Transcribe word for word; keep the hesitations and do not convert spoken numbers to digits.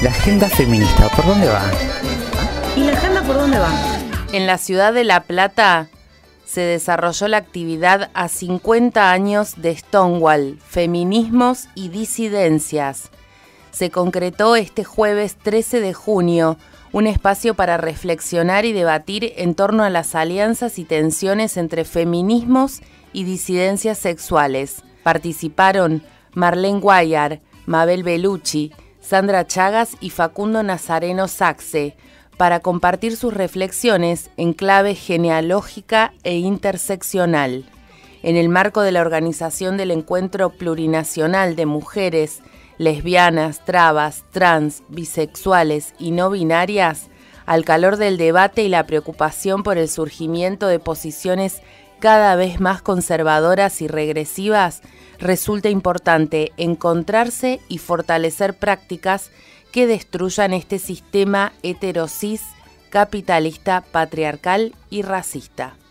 La agenda feminista, ¿por dónde va? ¿Y la agenda por dónde va? En la ciudad de La Plata se desarrolló la actividad a cincuenta años de Stonewall, Feminismos y Disidencias. Se concretó este jueves trece de junio un espacio para reflexionar y debatir en torno a las alianzas y tensiones entre feminismos y disidencias sexuales. Participaron Marlene Guayar, Mabel Bellucci, Sandra Chagas y Facundo Nazareno Saxe, para compartir sus reflexiones en clave genealógica e interseccional. En el marco de la organización del Encuentro Plurinacional de Mujeres, Lesbianas, Trabas, Trans, Bisexuales y No Binarias, al calor del debate y la preocupación por el surgimiento de posiciones cada vez más conservadoras y regresivas, resulta importante encontrarse y fortalecer prácticas que destruyan este sistema heterosis, capitalista, patriarcal y racista.